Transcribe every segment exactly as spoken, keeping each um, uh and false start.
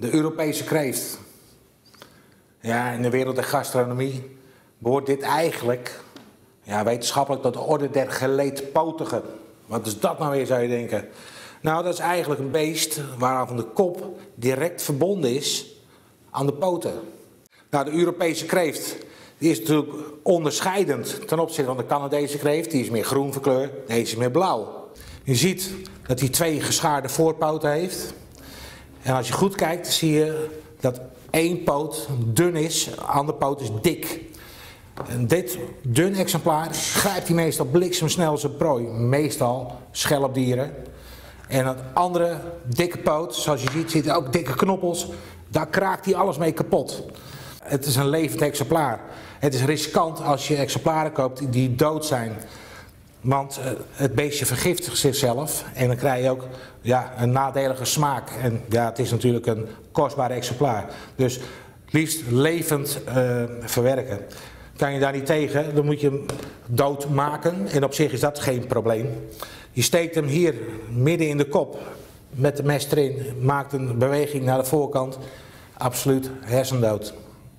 De Europese kreeft. Ja, in de wereld der gastronomie behoort dit eigenlijk ja, wetenschappelijk tot de orde der geleedpotigen. Wat is dat nou weer, zou je denken? Nou, dat is eigenlijk een beest waarvan de kop direct verbonden is aan de poten. Nou, de Europese kreeft die is natuurlijk onderscheidend ten opzichte van de Canadese kreeft. Die is meer groen verkleurd, deze is meer blauw. Je ziet dat hij twee geschaarde voorpoten heeft. En als je goed kijkt, zie je dat één poot dun is, de andere poot is dik. En dit dun exemplaar grijpt hij meestal bliksemsnel zijn prooi, meestal schelpdieren. En dat andere dikke poot, zoals je ziet, zitten ook dikke knoppels, daar kraakt hij alles mee kapot. Het is een levend exemplaar. Het is riskant als je exemplaren koopt die dood zijn. Want het beestje vergiftigt zichzelf en dan krijg je ook ja, een nadelige smaak. En ja, het is natuurlijk een kostbaar exemplaar. Dus liefst levend uh, verwerken. Kan je daar niet tegen, dan moet je hem dood maken. En op zich is dat geen probleem. Je steekt hem hier midden in de kop met de mes erin. Maakt een beweging naar de voorkant. Absoluut hersendood.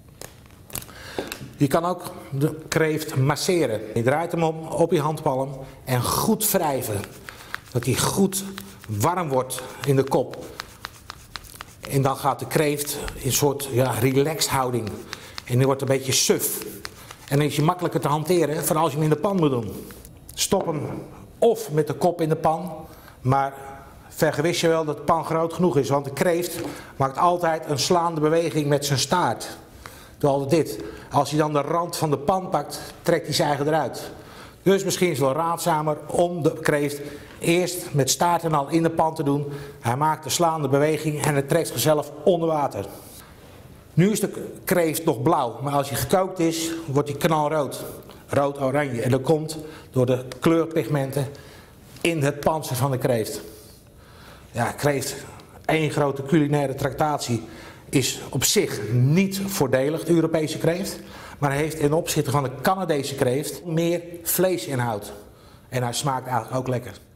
Je kan ook de kreeft masseren. Je draait hem om op je handpalm en goed wrijven. Dat hij goed warm wordt in de kop. En dan gaat de kreeft in een soort ja, relaxed houding. En die wordt een beetje suf. En dan is je makkelijker te hanteren van als je hem in de pan moet doen. Stop hem of met de kop in de pan, maar vergewis je wel dat de pan groot genoeg is. Want de kreeft maakt altijd een slaande beweging met zijn staart. Doe altijd dit. Als hij dan de rand van de pan pakt, trekt hij zijn eigen eruit. Dus misschien is het wel raadzamer om de kreeft eerst met staart en al in de pan te doen. Hij maakt de slaande beweging en het trekt zichzelf onder water. Nu is de kreeft nog blauw, maar als hij gekookt is, wordt hij knalrood. Rood-oranje. En dat komt door de kleurpigmenten in het pantser van de kreeft. Ja, kreeft, één grote culinaire tractatie, is op zich niet voordelig, de Europese kreeft. Maar hij heeft in opzichte van de Canadese kreeft meer vleesinhoud. En hij smaakt eigenlijk ook lekker.